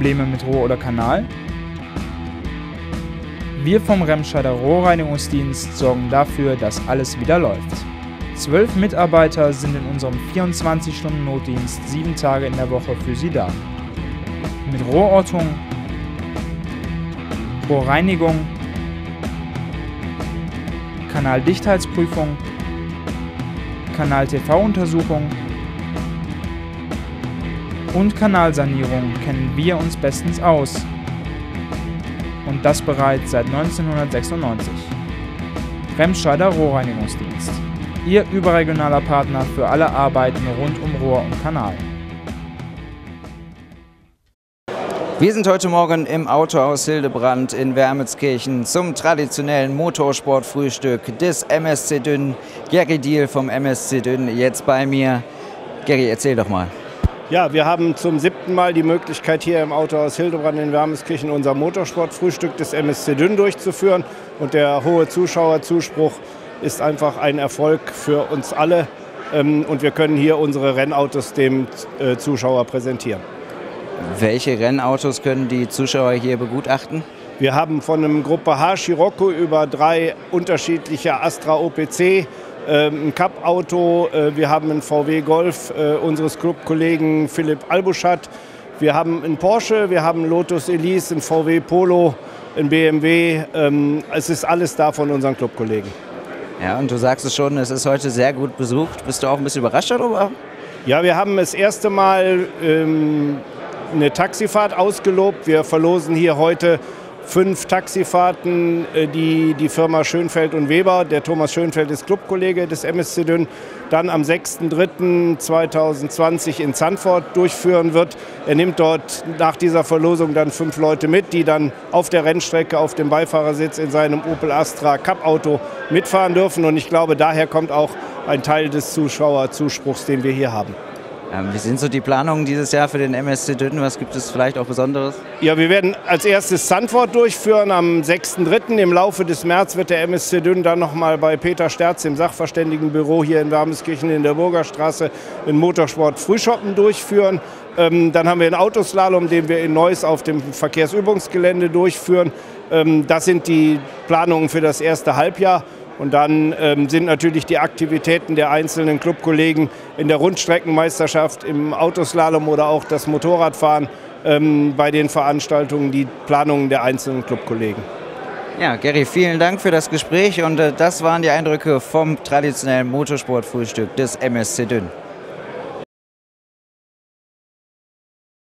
Probleme mit Rohr oder Kanal? Wir vom Remscheider Rohrreinigungsdienst sorgen dafür, dass alles wieder läuft. 12 Mitarbeiter sind in unserem 24-Stunden-Notdienst 7 Tage in der Woche für Sie da. Mit Rohrortung, Rohrreinigung, Kanaldichtheitsprüfung, Kanal-TV-Untersuchung und Kanalsanierung kennen wir uns bestens aus. Und das bereits seit 1996. Remscheider Rohrreinigungsdienst. Ihr überregionaler Partner für alle Arbeiten rund um Rohr und Kanal. Wir sind heute Morgen im Autohaus Hildebrand in Wermelskirchen zum traditionellen Motorsportfrühstück des MSC Dünn. Gary Diehl vom MSC Dünn jetzt bei mir. Gary, erzähl doch mal. Ja, wir haben zum 7. Mal die Möglichkeit, hier im Autohaus Hildebrand in Wermelskirchen unser Motorsportfrühstück des MSC Dünn durchzuführen. Und der hohe Zuschauerzuspruch ist einfach ein Erfolg für uns alle. Und wir können hier unsere Rennautos dem Zuschauer präsentieren. Welche Rennautos können die Zuschauer hier begutachten? Wir haben von einem Gruppe H Scirocco über 3 unterschiedliche Astra OPC, ein Cup-Auto, wir haben einen VW Golf unseres Clubkollegen Philipp Albuschat, wir haben einen Porsche, wir haben einen Lotus Elise, einen VW Polo, einen BMW, es ist alles da von unseren Clubkollegen. Ja, und du sagst es schon, es ist heute sehr gut besucht. Bist du auch ein bisschen überrascht darüber? Ja, wir haben das erste Mal eine Taxifahrt ausgelobt. Wir verlosen hier heute 5 Taxifahrten, die die Firma Schönfeld und Weber, der Thomas Schönfeld ist Clubkollege des MSC Dünn, dann am 6.3.2020 in Zandvoort durchführen wird. Er nimmt dort nach dieser Verlosung dann 5 Leute mit, die dann auf der Rennstrecke auf dem Beifahrersitz in seinem Opel Astra Cup-Auto mitfahren dürfen. Und ich glaube, daher kommt auch ein Teil des Zuschauerzuspruchs, den wir hier haben. Wie sind so die Planungen dieses Jahr für den MSC Dünn? Was gibt es vielleicht auch Besonderes? Ja, wir werden als erstes Zandvoort durchführen. Am 6.3. im Laufe des März wird der MSC Dünn dann nochmal bei Peter Sterz im Sachverständigenbüro hier in Wermelskirchen in der Burgerstraße einen Motorsport-Frühschoppen durchführen. Dann haben wir einen Autoslalom, den wir in Neuss auf dem Verkehrsübungsgelände durchführen. Das sind die Planungen für das erste Halbjahr. Und dann sind natürlich die Aktivitäten der einzelnen Clubkollegen in der Rundstreckenmeisterschaft, im Autoslalom oder auch das Motorradfahren bei den Veranstaltungen die Planungen der einzelnen Clubkollegen. Ja, Gary, vielen Dank für das Gespräch und das waren die Eindrücke vom traditionellen Motorsportfrühstück des MSC Dünn.